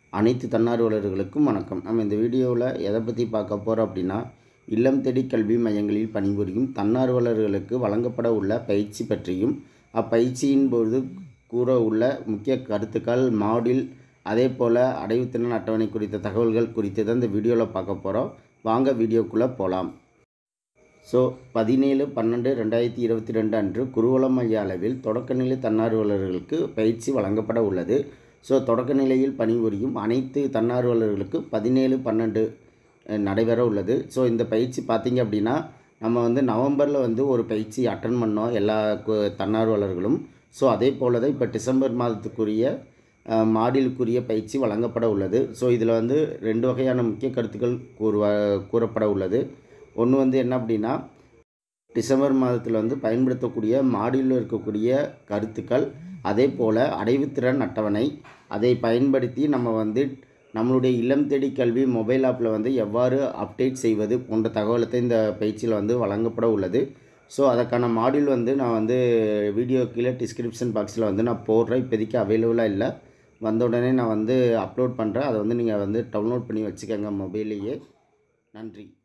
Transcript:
அனைத்து தன்னார்வலர்களுக்கும் வணக்கம். நம்ம இந்த வீடியோவில் எதை பற்றி பார்க்க போகிறோம் அப்படின்னா, இல்லம் தேடி கல்வி மையங்களில் பணிபுரியும் தன்னார்வலர்களுக்கு வழங்கப்பட உள்ள பயிற்சி பற்றியும், அப்பயிற்சியின் போது கூற உள்ள முக்கிய கருத்துக்கள், மாடியூல், அதே போல் அடைவுத்திறன் அட்டவணை குறித்த தகவல்கள் குறித்து தான் இந்த வீடியோவில் பார்க்க போகிறோம். வாங்க வீடியோக்குள்ளே போகலாம். 17/12/2022 அன்று குருவலம் மைய அளவில் தொடக்கநிலை தன்னார்வலர்களுக்கு பயிற்சி வழங்கப்பட உள்ளது. தொடக்க நிலையில் பணிபுரியும் அனைத்து தன்னார்வலர்களுக்கு 17/12 நடைபெற உள்ளது. இந்த பயிற்சி பார்த்திங்க அப்படின்னா, நம்ம நவம்பரில் ஒரு பயிற்சி அட்டன் பண்ணோம் எல்லா தன்னார்வலர்களும். அதே போல் தான் இப்போ டிசம்பர் மாதத்துக்குரிய மாடியூலுக்குரிய பயிற்சி வழங்கப்பட உள்ளது. இதில் 2 வகையான முக்கிய கருத்துக்கள் கூறப்பட உள்ளது. ஒன்று என்ன அப்படின்னா, டிசம்பர் மாதத்தில் பயன்படுத்தக்கூடிய மாடியூலில் இருக்கக்கூடிய கருத்துக்கள், அதே போல் அடைவுத்திறன் அட்டவணை, அதை பயன்படுத்தி நம்ம நம்மளுடைய இல்லம் தேடி கல்வி மொபைல் ஆப்பில் எவ்வாறு அப்டேட் செய்வது போன்ற தகவலத்தை இந்த பயிற்சியில் வழங்கப்பட உள்ளது. அதற்கான மாடியூல் நான் வீடியோ கீழே டிஸ்கிரிப்ஷன் பாக்ஸில் நான் போடுறேன். இப்போதைக்கு அவைலபிளாக இல்லை. வந்த உடனே நான் அப்லோட் பண்ணுறேன். அதை நீங்கள் டவுன்லோட் பண்ணி வச்சுக்கோங்க மொபைல்லையே. நன்றி.